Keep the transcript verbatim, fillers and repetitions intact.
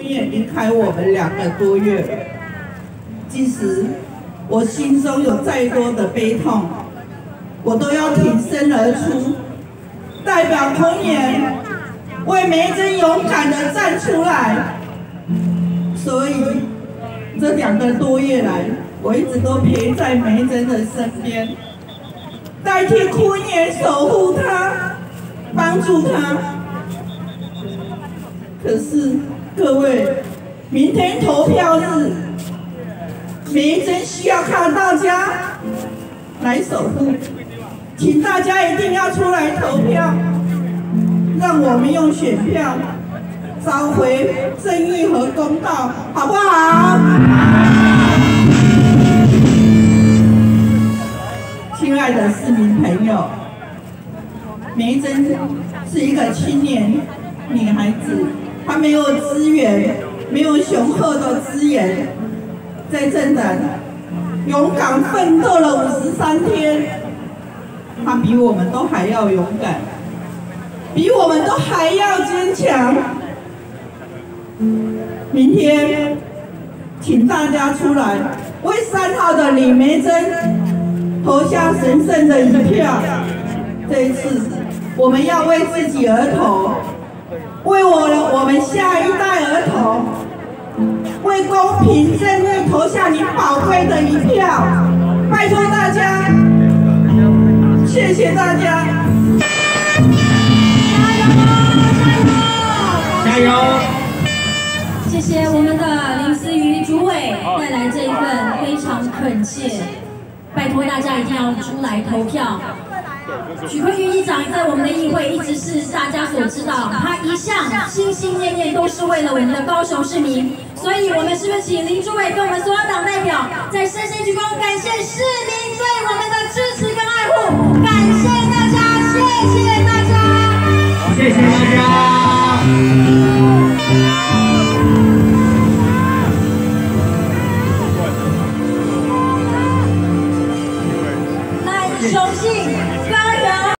念离开我们两个多月了。即使我心中有再多的悲痛，我都要挺身而出，代表昆岩为梅珍勇敢地站出来。所以这两个多月来，我一直都陪在梅珍的身边，代替昆岩守护她，帮助她。可是各位，明天投票日，梅珍需要靠大家来守护，请大家一定要出来投票，让我们用选票找回正义和公道，好不好？亲爱的市民朋友，梅珍是一个青年女孩子，她没有资源，没有雄厚的资源，在政党勇敢奋斗了五十三天，她比我们都还要勇敢，比我们都还要坚强。明天，请大家出来为三号的李梅珍投下神圣的一票。这一次，我们要为自己而投，为我的我们下一代而投，为公平正义投下你宝贵的一票。拜托大家，谢谢大家， 加油！ 谢谢我们的林思瑜主委带来这一份非常恳切，拜托大家一定要出来投票。许坤玉议长在我们的议会一直是大家所知道，他一向心心念念都是为了我们的高雄市民，所以我们是不是请林主委跟我们所有党代表再深深鞠躬，感谢市民对我们的支持跟爱护，感谢大家，谢谢大家， 谢谢大家。